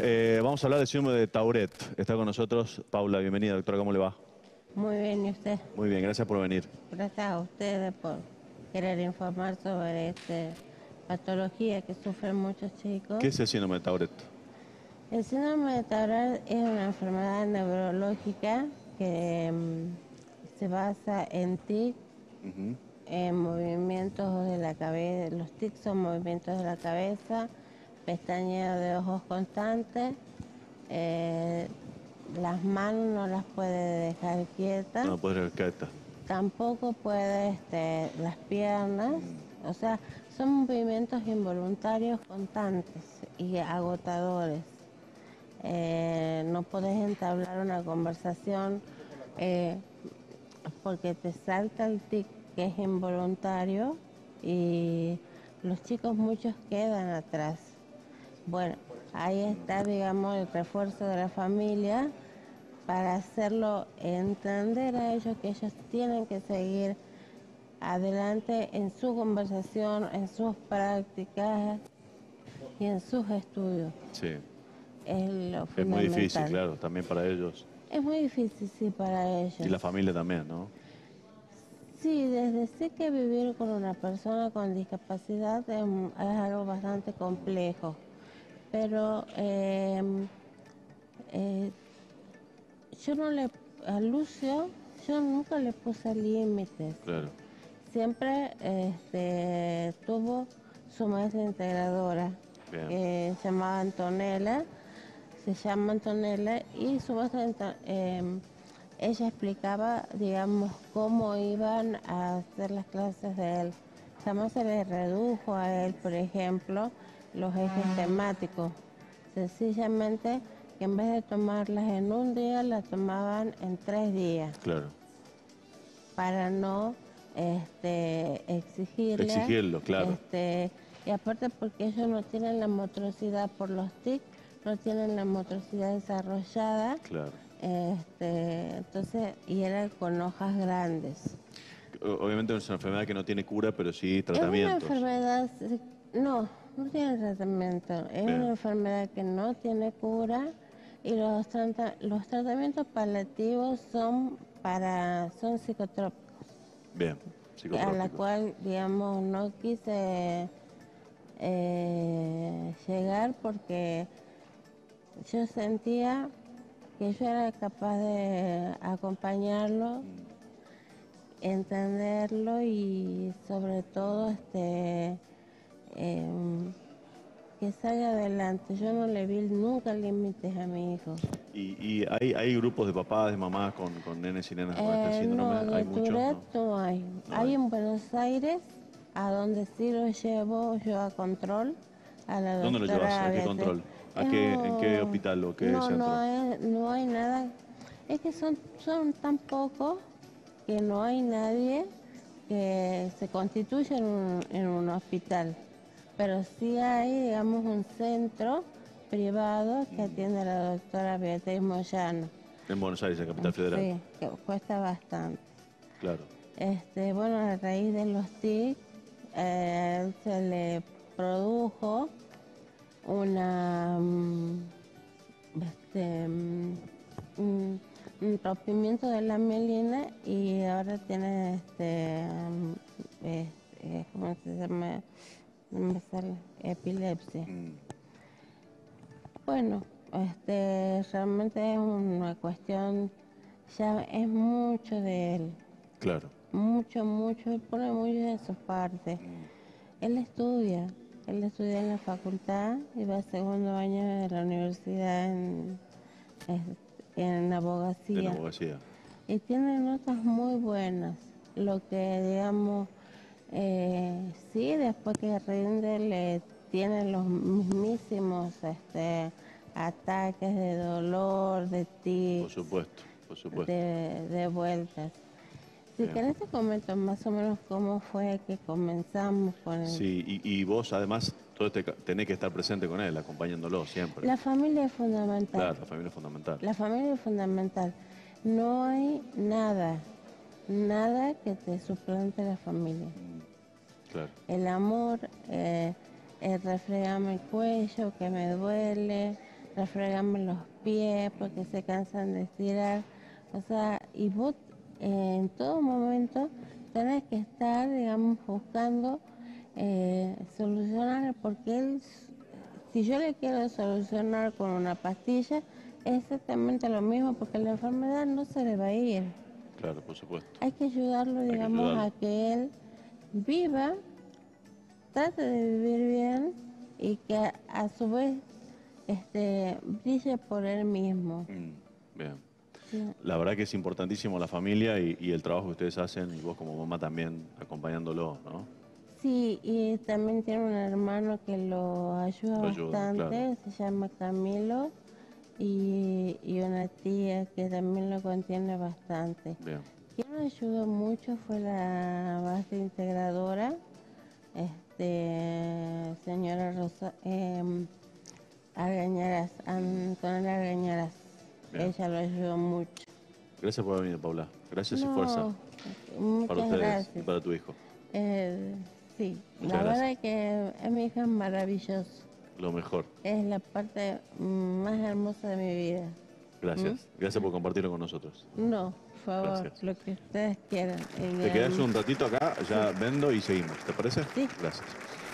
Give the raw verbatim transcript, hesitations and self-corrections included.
Eh, vamos a hablar del síndrome de Tourette. Está con nosotros Paula. Bienvenida, doctora. ¿Cómo le va? Muy bien, ¿y usted? Muy bien, gracias por venir. Gracias a ustedes por querer informar sobre esta patología que sufren muchos chicos. ¿Qué es el síndrome de Tourette? El síndrome de Tourette es una enfermedad neurológica que mm, se basa en tic, Uh-huh. en movimientos de la cabeza. Los tics son movimientos de la cabeza, pestañeo de ojos constantes, eh, las manos no las puede dejar quietas. No puede ser quieta. Tampoco puede este, las piernas, o sea, son movimientos involuntarios constantes y agotadores. Eh, no podés entablar una conversación eh, porque te salta el tic que es involuntario y los chicos muchos quedan atrás. Bueno, ahí está, digamos, el refuerzo de la familia para hacerlo entender a ellos que ellos tienen que seguir adelante en su conversación, en sus prácticas y en sus estudios. Sí. Es lo Es muy difícil, fundamental. claro, también para ellos. Es muy difícil, sí, para ellos. Y la familia también, ¿no? Sí, desde sí que vivir con una persona con discapacidad es, es algo bastante complejo, pero eh, eh, yo no le, a Lucio, yo nunca le puse límites. Claro. Siempre este, tuvo su maestra integradora, Bien. que se llamaba Antonella, se llama Antonella, y su maestra, eh, ella explicaba, digamos, cómo iban a hacer las clases de él. Jamás se le redujo a él, por ejemplo, los ejes temáticos. Sencillamente que en vez de tomarlas en un día, las tomaban en tres días. Claro. Para no este, exigirle. Exigirlo, claro. Este, y aparte porque ellos no tienen la motricidad por los tics, no tienen la motricidad desarrollada. Claro. Este, entonces, y era con hojas grandes. Obviamente es una enfermedad que no tiene cura, pero sí tratamientos. Es una enfermedad, no, no tiene tratamiento. Es Bien. una enfermedad que no tiene cura y los, trata, los tratamientos paliativos son para son psicotrópicos. Bien, psicotrópicos. A la cual, digamos, no quise eh, llegar porque yo sentía que yo era capaz de acompañarlo, entenderlo y sobre todo este eh, que salga adelante. Yo no le vi nunca límites a mi hijo. ¿Y, y hay, hay grupos de papás, de mamás con, con nenes y nenas con este Eh, síndrome? no, de ¿Hay muchos? Tourette No. no hay. No hay hay. en Buenos Aires, a donde sí lo llevo yo a control, a la ¿Dónde lo doctora llevas? ¿A qué Beatriz. control? ¿A Es qué, ¿En qué un- hospital o qué no, centro? no, hay, no hay nada. Es que son, son tan pocos que no hay nadie que se constituya en un, en un hospital. Pero sí hay, digamos, un centro privado que atiende a la doctora Beatriz Moyano. En Buenos Aires, en Capital Federal. Sí, que cuesta bastante. Claro. Este, bueno, a raíz de los tics, eh, se le produjo una mm, este, mm, un, un rompimiento de la mielina y ahora tiene este, mm, este ¿cómo se llama? No me sale, epilepsia. Mm. Bueno, este, realmente es una cuestión, ya es mucho de él. Claro. Mucho, mucho, él pone mucho de su parte. Él estudia, él estudia en la facultad y va a segundo año de la universidad en, en abogacía. En abogacía. Y tiene notas muy buenas, lo que digamos, eh, sí, después que rinde le tienen los mismísimos este, ataques de dolor, de tics. Por supuesto, por supuesto. De, de vueltas. Si Bien. querés te comento más o menos cómo fue que comenzamos con él. Sí, y, y vos además todo este, tenés que estar presente con él, acompañándolo siempre. La familia es fundamental. Claro, la familia es fundamental. La familia es fundamental. No hay nada, nada que te suplante la familia. Claro. El amor, eh, el refregarme el cuello, que me duele, refregarme los pies porque se cansan de estirar. O sea, y vos eh, en todo momento tenés que estar, digamos, buscando eh, solucionar, porque él, si yo le quiero solucionar con una pastilla, es exactamente lo mismo, porque la enfermedad no se le va a ir. Claro, por supuesto. Hay que ayudarlo, digamos, ayudarlo. a que él viva, trate de vivir bien y que a, a su vez este, brille por él mismo. Mm, bien. Sí. La verdad que es importantísimo la familia y, y el trabajo que ustedes hacen, y vos como mamá también acompañándolo, ¿no? Sí, y también tiene un hermano que lo ayuda Lo ayuda, bastante, claro. se llama Camilo, y, y una tía que también lo contiene bastante. Bien. Quien lo ayudó mucho fue la base integradora, este, señora Rosa, eh, Argañaraz, Antonella Argañaraz. Bien. Ella lo ayudó mucho. Gracias por haber venido, Paula. Gracias y No, fuerza muchas para ustedes gracias. y para tu hijo. Eh, sí, Muchas la gracias. verdad que es mi hija maravillosa. Lo mejor. Es la parte más hermosa de mi vida. Gracias. ¿Mm? Gracias por compartirlo con nosotros. No, por favor, Gracias. lo que ustedes quieran. Y, Te quedás em, un ratito acá, ya vendo y seguimos. ¿Te parece? Sí. Gracias.